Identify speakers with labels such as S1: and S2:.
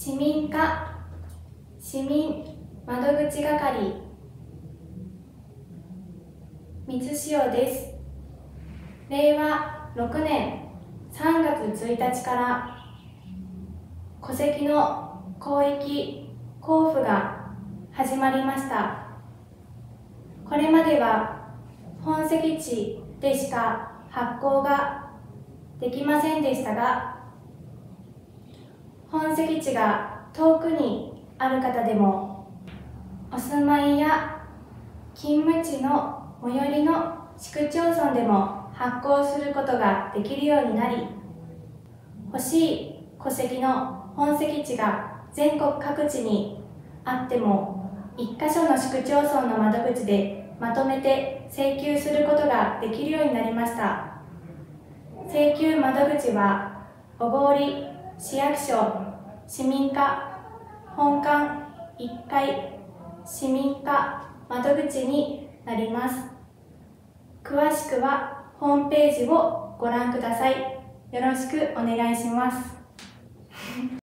S1: 市民課市民窓口係光潮です。令和6年3月1日から戸籍の広域交付が始まりました。これまでは本籍地でしか発行ができませんでしたが、本籍地が遠くにある方でもお住まいや勤務地の最寄りの市区町村でも発行することができるようになり、欲しい戸籍の本籍地が全国各地にあっても1カ所の市区町村の窓口でまとめて請求することができるようになりました。請求窓口は小郡市役所市民課本館1階市民課窓口になります。詳しくはホームページをご覧ください。よろしくお願いします。